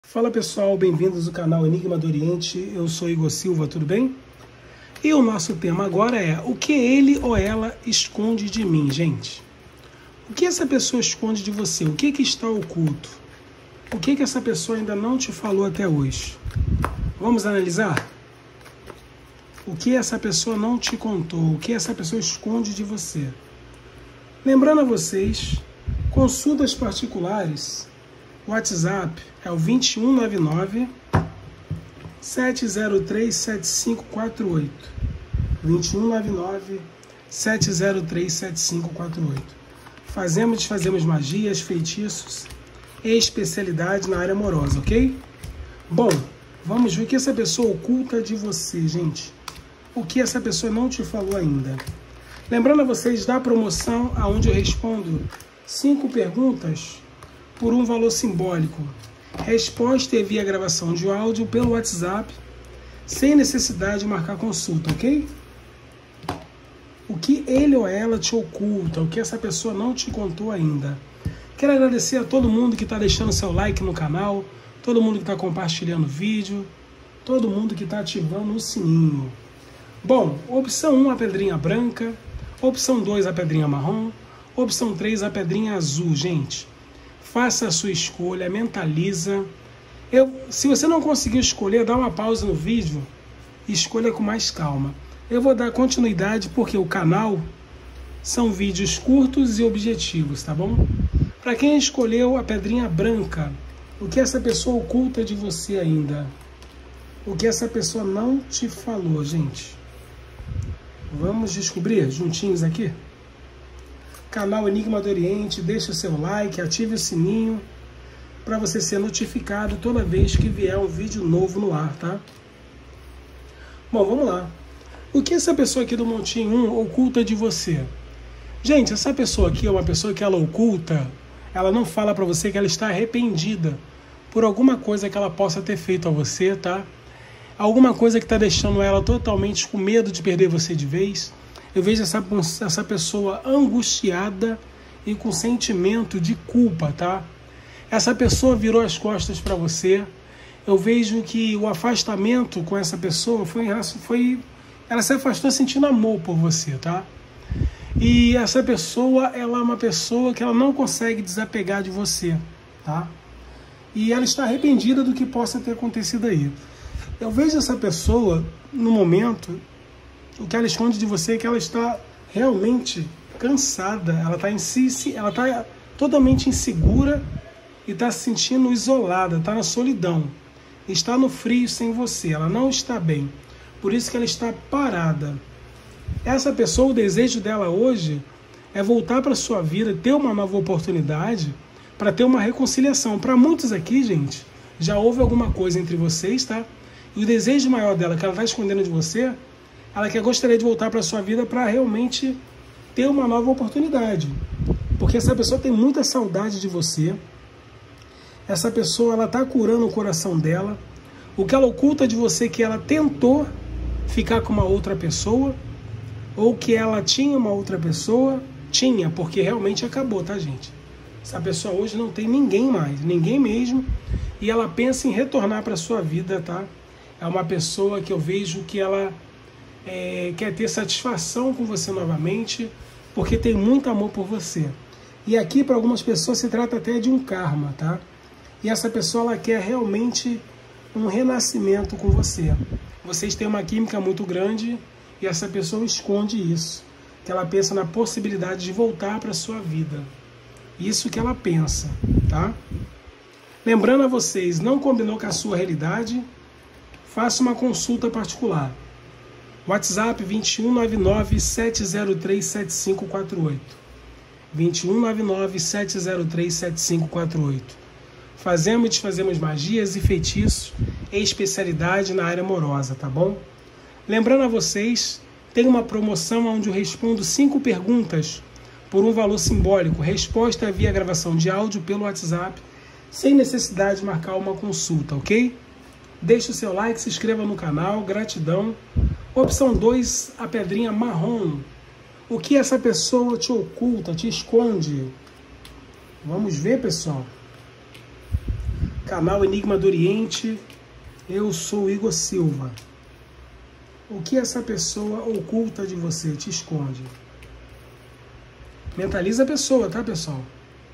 Fala pessoal, bem-vindos ao canal Enigma do Oriente, eu sou Igor Silva, tudo bem? E o nosso tema agora é: o que ele ou ela esconde de mim, gente? O que essa pessoa esconde de você? O que está oculto? O que essa pessoa ainda não te falou até hoje? Vamos analisar? O que essa pessoa não te contou? O que essa pessoa esconde de você? Lembrando a vocês, consultas particulares, WhatsApp é o 2199 703 7548. 2199 703 7548. Fazemos e desfazemos magias, feitiços e especialidade na área amorosa, ok? Bom, vamos ver o que essa pessoa oculta de você, gente. O que essa pessoa não te falou ainda. Lembrando a vocês da promoção onde eu respondo 5 perguntas por um valor simbólico. Resposta e via gravação de áudio pelo WhatsApp, sem necessidade de marcar consulta, ok? O que ele ou ela te oculta, o que essa pessoa não te contou ainda. Quero agradecer a todo mundo que está deixando seu like no canal, todo mundo que está compartilhando o vídeo, todo mundo que está ativando o sininho. Bom, opção 1, a pedrinha branca, opção 2, a pedrinha marrom, opção 3, a pedrinha azul, gente. Faça a sua escolha, mentaliza. Se você não conseguiu escolher, dá uma pausa no vídeo e escolha com mais calma. Eu vou dar continuidade porque o canal são vídeos curtos e objetivos, tá bom? Para quem escolheu a pedrinha branca, o que essa pessoa oculta de você ainda? O que essa pessoa não te falou, gente? Vamos descobrir juntinhos aqui? Canal Enigma do Oriente, deixe o seu like, ative o sininho para você ser notificado toda vez que vier um vídeo novo no ar, tá? Bom, vamos lá. O que essa pessoa aqui do montinho 1 oculta de você? Gente, essa pessoa aqui é uma pessoa que ela oculta, ela não fala para você que ela está arrependida por alguma coisa que ela possa ter feito a você, tá? Alguma coisa que está deixando ela totalmente com medo de perder você de vez. Eu vejo essa pessoa angustiada e com sentimento de culpa, tá? Essa pessoa virou as costas para você. Eu vejo que o afastamento com essa pessoa ela se afastou sentindo amor por você, tá? E essa pessoa, ela é uma pessoa que ela não consegue desapegar de você, tá? E ela está arrependida do que possa ter acontecido aí. Eu vejo essa pessoa, no momento, o que ela esconde de você é que ela está realmente cansada, ela está totalmente insegura e está se sentindo isolada, está na solidão, está no frio sem você, ela não está bem, por isso que ela está parada. Essa pessoa, o desejo dela hoje é voltar para a sua vida, ter uma nova oportunidade, para ter uma reconciliação. Para muitos aqui, gente, já houve alguma coisa entre vocês, tá? E o desejo maior dela, que ela está escondendo de você, ela gostaria de voltar para a sua vida para realmente ter uma nova oportunidade. Porque essa pessoa tem muita saudade de você. Essa pessoa, ela está curando o coração dela. O que ela oculta de você é que ela tentou ficar com uma outra pessoa, ou que ela tinha uma outra pessoa. Tinha, porque realmente acabou, tá, gente? Essa pessoa hoje não tem ninguém mais, ninguém mesmo. E ela pensa em retornar para a sua vida, tá? É uma pessoa que eu vejo que ela quer ter satisfação com você novamente, porque tem muito amor por você. E aqui, para algumas pessoas, se trata até de um karma, tá? E essa pessoa, ela quer realmente um renascimento com você. Vocês têm uma química muito grande e essa pessoa esconde isso, que ela pensa na possibilidade de voltar para a sua vida. Isso que ela pensa, tá? Lembrando a vocês, não combinou com a sua realidade, faça uma consulta particular. WhatsApp 2199 703 7548. 2199 703 7548. Fazemos e desfazemos magias e feitiços e especialidade na área amorosa, tá bom? Lembrando a vocês, tem uma promoção onde eu respondo 5 perguntas por um valor simbólico. Resposta via gravação de áudio pelo WhatsApp, sem necessidade de marcar uma consulta, ok? Deixe o seu like, se inscreva no canal, gratidão. Opção 2, a pedrinha marrom. O que essa pessoa te oculta, te esconde? Vamos ver, pessoal. Canal Enigma do Oriente, eu sou Igor Silva. O que essa pessoa oculta de você, te esconde? Mentaliza a pessoa, tá, pessoal?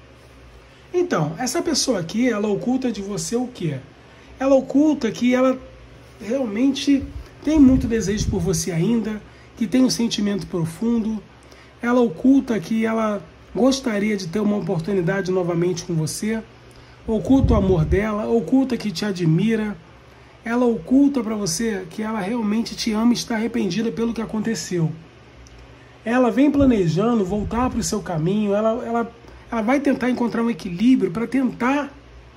Então, essa pessoa aqui, ela oculta de você o quê? Ela oculta que ela realmente tem muito desejo por você ainda, que tem um sentimento profundo. Ela oculta que ela gostaria de ter uma oportunidade novamente com você. Oculta o amor dela, oculta que te admira. Ela oculta para você que ela realmente te ama e está arrependida pelo que aconteceu. Ela vem planejando voltar para o seu caminho, ela vai tentar encontrar um equilíbrio para tentar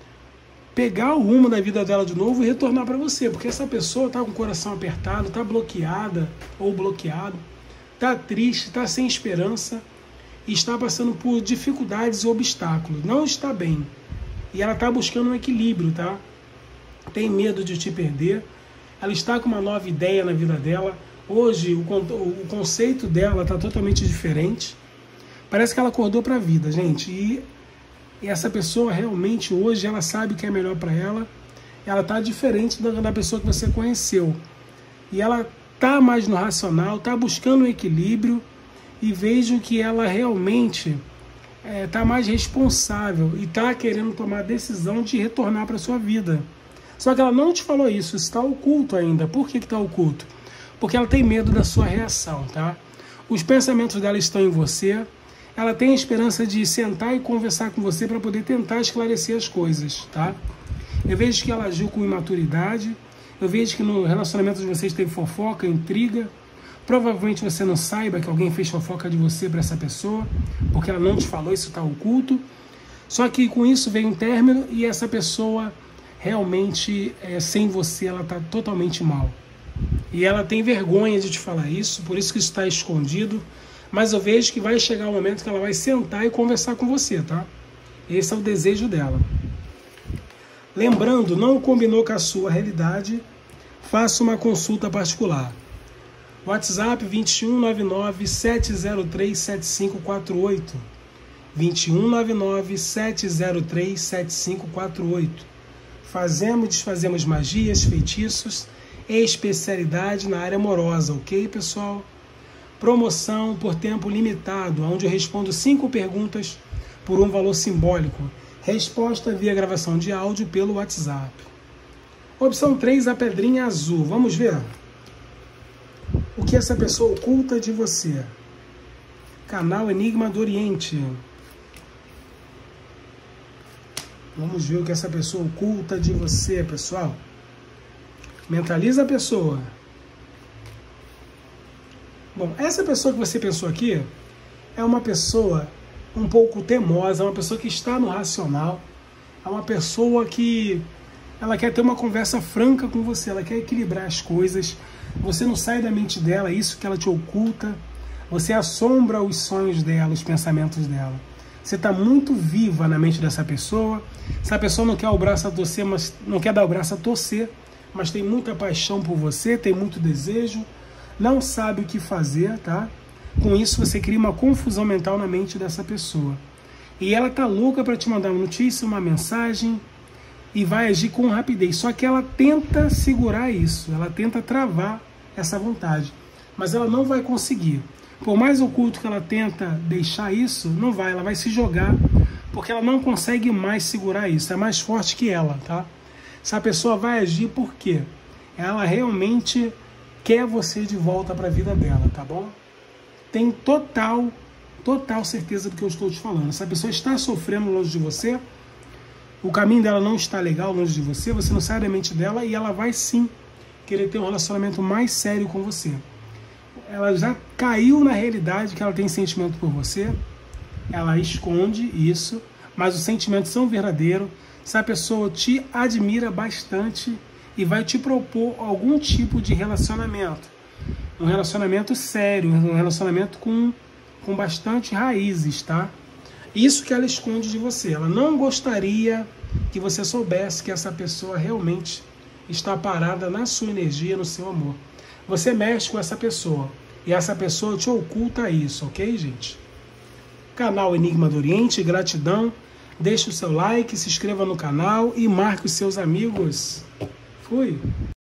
pegar o rumo da vida dela de novo e retornar para você, porque essa pessoa está com o coração apertado, está bloqueada ou bloqueado, está triste, está sem esperança e está passando por dificuldades e obstáculos, não está bem. E ela está buscando um equilíbrio, tá? Tem medo de te perder, ela está com uma nova ideia na vida dela. Hoje o conceito dela está totalmente diferente. Parece que ela acordou para a vida, gente. E essa pessoa realmente hoje ela sabe o que é melhor para ela. Ela está diferente da pessoa que você conheceu. E ela está mais no racional, está buscando um equilíbrio. E vejo que ela realmente está mais responsável e está querendo tomar a decisão de retornar para a sua vida. Só que ela não te falou isso está oculto ainda. Por que está oculto? Porque ela tem medo da sua reação, tá? Os pensamentos dela estão em você. Ela tem a esperança de sentar e conversar com você para poder tentar esclarecer as coisas, tá? Eu vejo que ela agiu com imaturidade. Eu vejo que no relacionamento de vocês teve fofoca, intriga. Provavelmente você não saiba que alguém fez fofoca de você para essa pessoa, porque ela não te falou, isso está oculto. Só que com isso veio um término e essa pessoa realmente, sem você, ela está totalmente mal. E ela tem vergonha de te falar isso, por isso que isso está escondido. Mas eu vejo que vai chegar o momento que ela vai sentar e conversar com você, tá? Esse é o desejo dela. Lembrando, não combinou com a sua realidade, faça uma consulta particular. WhatsApp 2199-703-7548. 2199-703-7548. Fazemos e desfazemos magias, feitiços, especialidade na área amorosa, ok, pessoal? Promoção por tempo limitado, onde eu respondo 5 perguntas por um valor simbólico. Resposta via gravação de áudio pelo WhatsApp. Opção 3, a pedrinha azul. Vamos ver o que essa pessoa oculta de você. Canal Enigma do Oriente. Vamos ver o que essa pessoa oculta de você, pessoal. Mentaliza a pessoa. Bom, essa pessoa que você pensou aqui é uma pessoa um pouco teimosa, é uma pessoa que está no racional, é uma pessoa que ela quer ter uma conversa franca com você, ela quer equilibrar as coisas, você não sai da mente dela, é isso que ela te oculta, você assombra os sonhos dela, os pensamentos dela. Você está muito viva na mente dessa pessoa, essa pessoa não quer o braço a torcer, mas não quer dar o braço a torcer, mas tem muita paixão por você, tem muito desejo, não sabe o que fazer, tá? Com isso você cria uma confusão mental na mente dessa pessoa. E ela tá louca para te mandar uma notícia, uma mensagem, e vai agir com rapidez. Só que ela tenta segurar isso, ela tenta travar essa vontade, mas ela não vai conseguir. Por mais oculto que ela tenta deixar isso, não vai, ela vai se jogar, porque ela não consegue mais segurar isso, é mais forte que ela, tá? Essa pessoa vai agir porque ela realmente quer você de volta para a vida dela, tá bom? Tem total certeza do que eu estou te falando. Essa pessoa está sofrendo longe de você, o caminho dela não está legal longe de você, você não sai da mente dela e ela vai sim querer ter um relacionamento mais sério com você. Ela já caiu na realidade que ela tem sentimento por você, ela esconde isso, mas os sentimentos são verdadeiros. Essa pessoa te admira bastante e vai te propor algum tipo de relacionamento. Um relacionamento sério, um relacionamento com bastante raízes, tá? Isso que ela esconde de você. Ela não gostaria que você soubesse que essa pessoa realmente está parada na sua energia, no seu amor. Você mexe com essa pessoa e essa pessoa te oculta isso, ok, gente? Canal Enigma do Oriente, gratidão. Deixe o seu like, se inscreva no canal e marque os seus amigos. Fui!